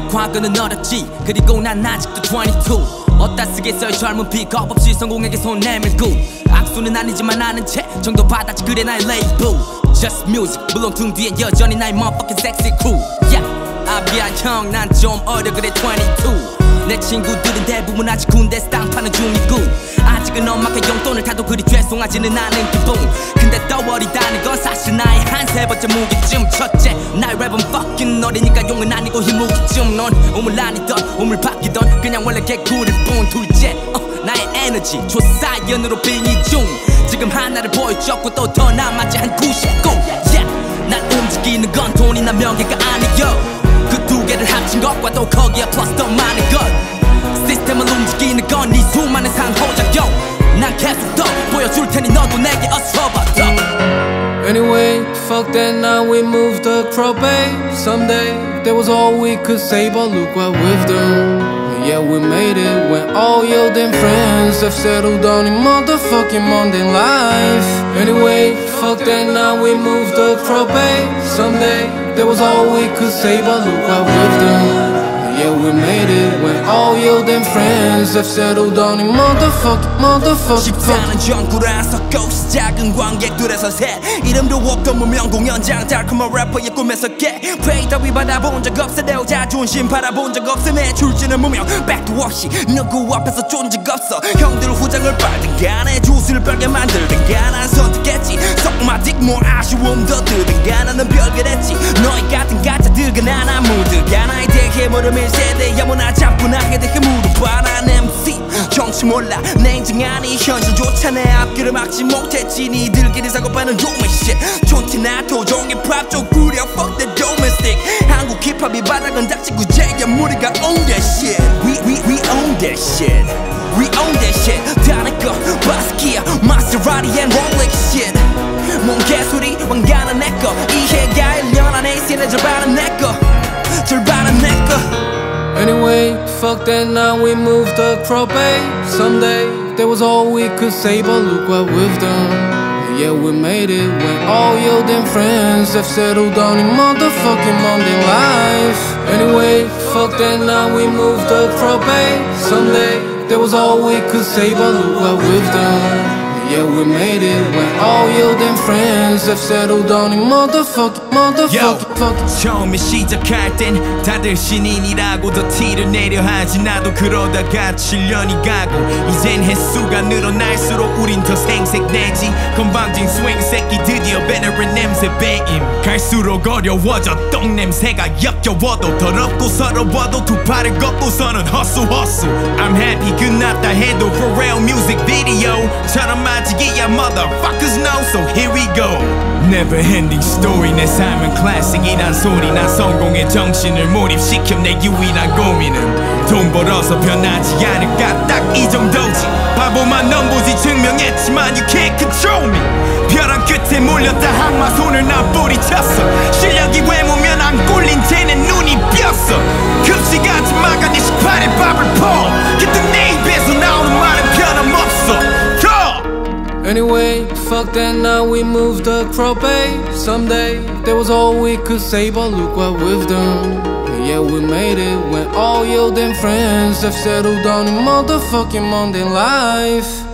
과거는 어렸지 그리고 난 아직도 22 어디다 쓰겠어요 젊은 피 겁없이 성공에게 손 내밀고 악수는 아니지만 아는 채 정도 받았지 그래 나의 레이블 Just music 물론 등 뒤엔 여전히 나의 motherfucking sexy crew Yeah 미안 형 난 좀 어려 그래 22 내 친구들은 대부분 아직 군대에서 땅 파는 중이고 아직은 엄마께 용돈을 타도 그리 죄송하지는 않은 기분 근데 떠버리다는 건 사실 나의 한 세 번째 무기쯤 첫째 나의 랩은 fucking 어리니까 용은 아니고 힘무기쯤 넌 우물 아니던 우물 바뀌던 그냥 원래 개구리일 뿐 둘째 나의 에너지 초사연으로 빙의 중 지금 하나를 보여줬고 또 더 남았지 한 99 yeah. 난 움직이는 건 돈이나 명예가 아니여 그 두 개를 합친 것과 또 거기에 플러스 더 많은 것 시스템을 움직이는 건 네 수많은 상호작용 난 계속 더 보여줄 테니 너도 내게 어서 봐 Anyway, fuck that now we moved the probate Someday, that was all we could say but look what we've done Yeah, we made it when all your damn friends have settled down in motherfucking mundane life Anyway, fuck that now we moved the probate Someday, that was all we could say but look what we've done Yeah, we made it when all your damn friends have settled down in motherfucking 집사는 전구라서 ghost 작은 관객들에서 새 이름도 없던 무명 공연장 달콤한 래퍼의 꿈에서 깨 페이 따위 받아본 적 없어 내 자존심 바라본 적 없어 매출지는 무명 백도 없이 누구 앞에서 존재 없어 형들 후장을 빨든 간에 주스를 빨게 만들든가 난 선택했지 속마딕 뭐 아쉬움 더 들든가 나는 별거랬지 너희 같은 가짜들과 난 아무들가 나에 대해 모르면 세대 야무나 잡분하게 대해 물어봐 난 MC 정치 몰라 냉정하니 현실조차 내 앞길을 막지 못했지 니들끼리 사고파는 도매 shit 촌티나 토종의 팝 쪽 구려 fuck the domestic 한국 힙합이 바닥은 닥치고 제야 우리가 own that shit We own that shit We own that shit 다른 거 바스키아 마세라티 and Rolex shit 뭔 개소리 왕가는 내꺼 이해가 1년 안에 있으니 절반은 내꺼 절반은 내꺼 Anyway, fuck that now we moved the probate Someday, that was all we could say but look what we've done Yeah, we made it when all your damn friends have settled down in motherfucking mundane life Anyway, fuck that now we moved the probate Someday, that was all we could say but look what we've done Yeah, we made it when all your damn friends have settled down in motherfucking 처음에 시작할 땐 다들 신인이라고 더 티를 내려 하지 나도 그러다가 7년이 가고 이젠 횟수가 늘어날수록 우린 더 생색내지 건방진 스윙 새끼 드디어 베테랑 냄새 배임 갈수록 어려워져 똥냄새가 역겨워도 더럽고 서러워도 두 팔을 걷고서는 허수 I'm happy 끝났다 해도 for real music video처럼 맞이기야 motherfuckers know so here we go Never ending story 내 삶은 클래식이란 소리 난 성공의 정신을 몰입시켜 내 유일한 고민은 돈 벌어서 변하지 않을까 딱 이 정도지 바보만 넘보지 증명했지만 you can't control me 벼랑 끝에 몰렸다 항마 손을 난 뿌리쳤어 실력이 외모면 안 꼴린 쟤는 눈이 삐었어 급식하지 마가 네 식판에 밥을 퍼 그때 내 입에서 나오는 말은 변함없어 Anyway, fuck that now we moved the probate Someday, that was all we could say but look what we've done Yeah, we made it when all your damn friends have settled down in motherfucking mundane life